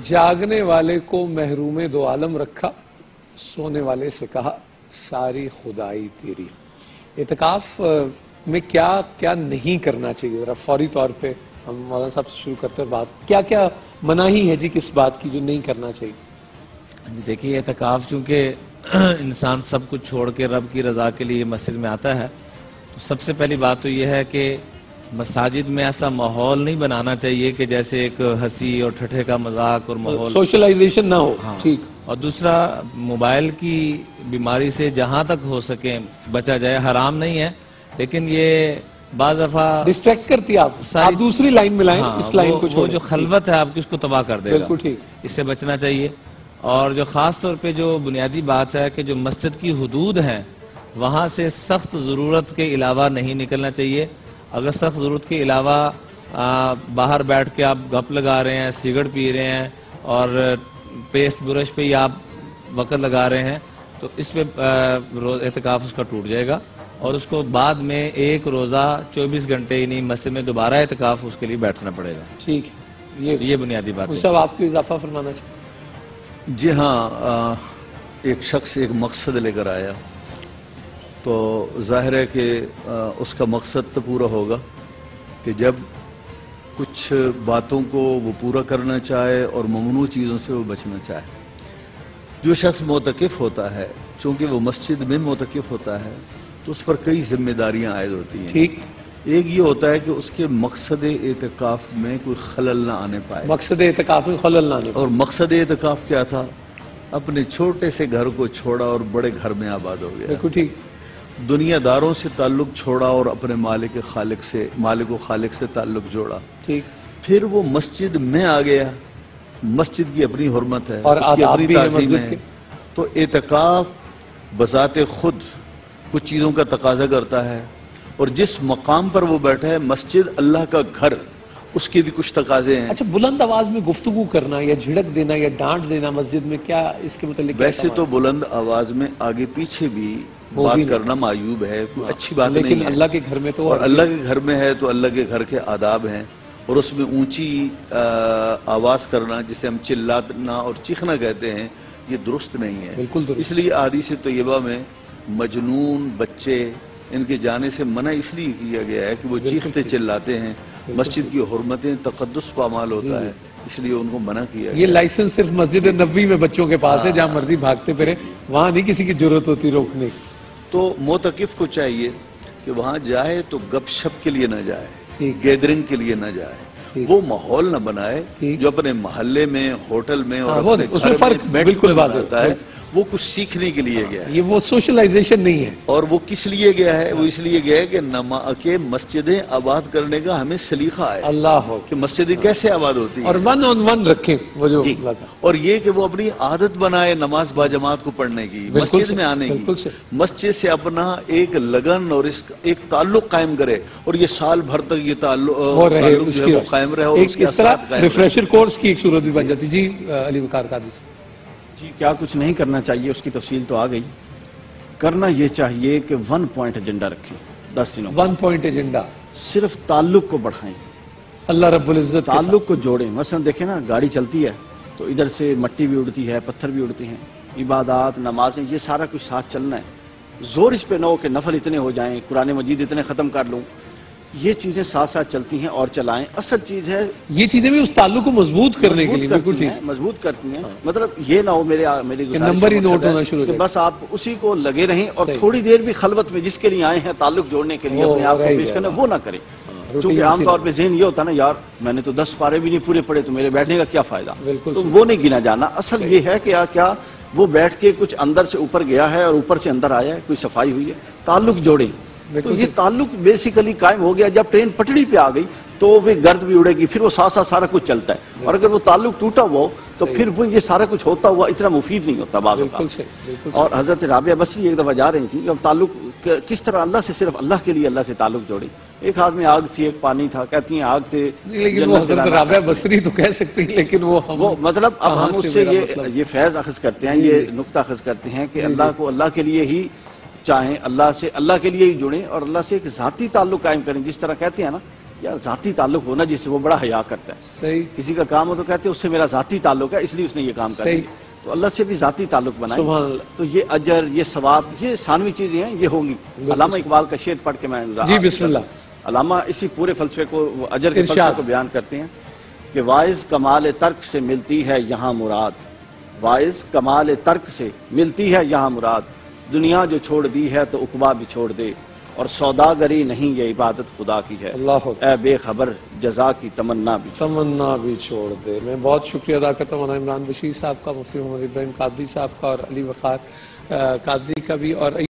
جاگنے والے کو محروم دو عالم رکھا، سونے والے سے کہا ساری خدائی تیری۔ اعتکاف میں کیا کیا نہیں کرنا چاہیے؟ ذرا فوری طور پہ ہم مولانا صاحب سے شروع کرتے ہیں بات، کیا کیا مناہی ہے جی کس بات کی جو نہیں کرنا چاہیے؟ دیکھیے اعتکاف چونکہ انسان سب کچھ چھوڑ کے رب کی رضا کے لیے مسجد میں آتا ہے، تو سب سے پہلی بات تو یہ ہے کہ مساجد میں ایسا ماحول نہیں بنانا چاہیے کہ جیسے ایک ہنسی اور ٹھٹھے کا مذاق اور ماحول، سوشلائزیشن نہ ہو۔ ٹھیک۔ اور دوسرا موبائل کی بیماری سے جہاں تک ہو سکے بچا جائے، حرام نہیں ہے لیکن یہ بعض دفعہ ڈسٹریکٹ کرتی آپ دوسری لائن میں لائیں، اس لائن کو وہ جو خلوت ہے آپ کی اس کو تباہ کر دے گا، بالکل ٹھیک، اس سے بچنا چاہیے۔ اور جو خاص طور پہ جو بنیادی بات ہے کہ جو مسجد کی حدود ہیں وہاں سے سخت ضرورت کے علاوہ نہیں نکلنا چاہیے۔ اگر سخت ضرورت کے علاوہ باہر بیٹھ کے آپ گپ لگا رہے ہیں، سگرٹ پی رہے ہیں اور پیسٹ برش پہ ہی آپ وقت لگا رہے ہیں تو اس پہ اعتکاف اس کا ٹوٹ جائے گا، اور اس کو بعد میں ایک روزہ 24 گھنٹے ہی نہیں مسجد میں دوبارہ اعتکاف اس کے لیے بیٹھنا پڑے گا۔ ٹھیک ہے، یہ بنیادی بات ہے۔ صاحب آپ کو اضافہ فرمانا چاہیے؟ جی ہاں، ایک شخص ایک مقصد لے کر آیا تو ظاہر ہے کہ اس کا مقصد تو پورا ہوگا کہ جب کچھ باتوں کو وہ پورا کرنا چاہے اور ممنوع چیزوں سے وہ بچنا چاہے۔ جو شخص معتکف ہوتا ہے چونکہ وہ مسجد میں معتکف ہوتا ہے تو اس پر کئی ذمہ داریاں عائد ہوتی ہیں۔ ٹھیک۔ ایک یہ ہوتا ہے کہ اس کے مقصد اعتکاف میں کوئی خلل نہ آنے پائے۔ مقصد اعتکاف میں خلل نہ آنے پائے۔ اور مقصد اعتکاف کیا تھا؟ اپنے چھوٹے سے گھر کو چھوڑا اور بڑے گھر میں آباد ہو گیا۔ بالکل ٹھیک۔ دنیا داروں سے تعلق چھوڑا اور اپنے مالک و خالق سے تعلق جوڑا۔ ٹھیک۔ پھر وہ مسجد میں آ گیا، مسجد کی اپنی حرمت ہے، اور اس کی آداب اپنی بھی ہے تعظیم مسجد ہے۔ کے۔ تو اعتکاف بذات خود کچھ چیزوں کا تقاضا کرتا ہے، اور جس مقام پر وہ بیٹھا ہے مسجد اللہ کا گھر، اس کے بھی کچھ تقاضے ہیں۔ اچھا، بلند آواز میں گفتگو کرنا یا جھڑک دینا یا ڈانٹ دینا مسجد میں، کیا اس کے متعلق؟ ویسے تو بلند آواز میں آگے پیچھے بھی بات کرنا معیوب ہے، کوئی اچھی بات نہیں ہے، لیکن اللہ کے گھر میں تو، اور اللہ کے گھر میں ہے تو اللہ کے گھر کے آداب ہیں، اور اس میں اونچی آواز کرنا جسے ہم چلانا اور چیخنا کہتے ہیں یہ درست نہیں ہے۔ بالکل درست۔ اس لیے احادیث طیبہ میں مجنون بچے ان کے جانے سے منع اس لیے کیا گیا ہے کہ وہ چیختے چلاتے ہیں، مسجد کی حرمتیں تقدس پامال ہوتا ہے، اس لیے ان کو منع کیا گیا۔ یہ لائسنس صرف مسجد نبوی میں بچوں کے پاس ہے جہاں مرضی بھاگتے پھرے، وہاں نہیں کسی کی ضرورت ہوتی روکنے کی۔ تو معتکف کو چاہیے کہ وہاں جائے تو گپ شپ کے لیے نہ جائے، گیدرنگ کے لیے نہ جائے، وہ ماحول نہ بنائے جو اپنے محلے میں، ہوٹل میں اور اپنے گھر میں بالکل واضح ہوتا ہے، وہ کچھ سیکھنے کے لیے گیا ہے۔ یہ وہ سوشلائزیشن نہیں ہے۔ اور وہ کس لیے گیا ہے؟ وہ اس لیے گیا ہے کہ مسجدیں آباد کرنے کا ہمیں سلیقہ ہے، اللہ ہو کہ مسجدیں کیسے آباد ہوتی ہیں، اور ون آن ون رکھیں وہ جو، اور یہ کہ وہ اپنی عادت بنائے نماز باجماعت کو پڑھنے کی، مسجد میں آنے کی، مسجد سے اپنا ایک لگن اور ایک تعلق قائم کرے، اور یہ سال بھر تک یہ تعلق جو ہے وہ قائم رہے، اور اس کے اثرات قائم رہے۔ ریفریشر کورس کی ایک صورت بھی بن جاتی۔ جی علی وقار قادری سے۔ جی، کیا کچھ نہیں کرنا چاہیے اس کی تفصیل تو آ گئی۔ کرنا یہ چاہیے کہ 1 پوائنٹ ایجنڈا رکھیں 10 دنوں 1 پوائنٹ ایجنڈا، صرف تعلق کو بڑھائیں، اللہ رب العزت تعلق کو جوڑیں۔ مثلا دیکھیں نا، گاڑی چلتی ہے تو ادھر سے مٹی بھی اڑتی ہے، پتھر بھی اڑتے ہیں، عبادات، نمازیں، یہ سارا کچھ ساتھ چلنا ہے۔ زور اس پہ نہ ہو کہ نفل اتنے ہو جائیں، قرآن مجید اتنے ختم کر لوں، یہ چیزیں ساتھ ساتھ چلتی ہیں اور چلائیں۔ اصل چیز ہے یہ چیزیں بھی اس تعلق کو مضبوط کرنے کے لیے مضبوط کرتی ہیں۔ مطلب یہ نہ ہو میری نمبر ہی نوٹ ہونا شروع کہ بس آپ اسی کو لگے رہیں، اور تھوڑی دیر بھی خلوت میں جس کے لیے آئے ہیں تعلق جوڑنے کے لیے اپنے آپ کو پیش کرنا، وہ نہ کریں۔ چونکہ عام طور پہ ذہن یہ ہوتا ہے نا، یار میں نے تو 10 پارے بھی نہیں پورے پڑے تو میرے بیٹھنے کا کیا فائدہ، تو وہ نہیں گنا جانا۔ اصل یہ ہے کہ کیا وہ بیٹھ کے کچھ اندر سے اوپر گیا ہے اور اوپر سے اندر آیا ہے، کوئی صفائی ہوئی ہے، تعلق جوڑیں۔ تو یہ تعلق بیسیکلی قائم ہو گیا۔ جب ٹرین پٹڑی پہ آ گئی تو پھر گرد بھی اڑے گی، پھر وہ ساتھ ساتھ سارا کچھ چلتا ہے، اور اگر وہ تعلق ٹوٹا ہوا ہو تو پھر وہ یہ سارا کچھ ہوتا ہوا اتنا مفید نہیں ہوتا بعض اوقات۔ اور حضرت رابعہ بصری ایک دفعہ جا رہی تھی کہ تعلق کس طرح اللہ سے، صرف اللہ کے لیے اللہ سے تعلق جوڑیں۔ ایک ہاتھ میں آگ تھی، ایک پانی تھا، کہتی ہیں آگ تھے، لیکن وہ حضرت رابعہ بصری تو کہہ سکتی ہیں، لیکن وہ مطلب اب ہم اس سے یہ فیض اخذ کرتے ہیں، یہ نقطہ اخذ کرتے ہیں کہ اللہ کو اللہ کے لیے ہی چاہیں، اللہ سے اللہ کے لیے ہی جڑیں، اور اللہ سے ایک ذاتی تعلق قائم کریں۔ جس طرح کہتے ہیں نا یار ذاتی تعلق ہونا جس سے وہ بڑا حیا کرتا ہے. صحیح. کسی کا کام ہو تو کہتے ہیں اس سے میرا ذاتی تعلق ہے اس لیے اس نے یہ کام کر دیا. تو اللہ سے بھی ذاتی تعلق بنائیں. سبحان اللہ. تو یہ اجر، یہ ثواب، یہ ثانوی چیزیں ہیں، یہ ہوں گی. علامہ اقبال کا شعر پڑھ کے میں جی بسم اللہ. علامہ اسی پورے فلسفے کو، اجر کے فلسفے کو بیان کرتے ہیں کہ واعظ کمال ترک سے ملتی ہے یہاں مراد، واعظ کمال ترک سے ملتی ہے یہاں مراد، دنیا جو چھوڑ دی ہے تو عقبہ بھی چھوڑ دے، اور سوداگری نہیں یہ عبادت خدا کی ہے، اللہ اے بے خبر جزا کی تمنا بھی چھوڑ دے. میں بہت شکریہ ادا کرتا ہوں مولانا عمران بشیر صاحب کا، مفتی محمد ابراہیم قادری صاحب کا، اور علی وقار قادری کا بھی. اور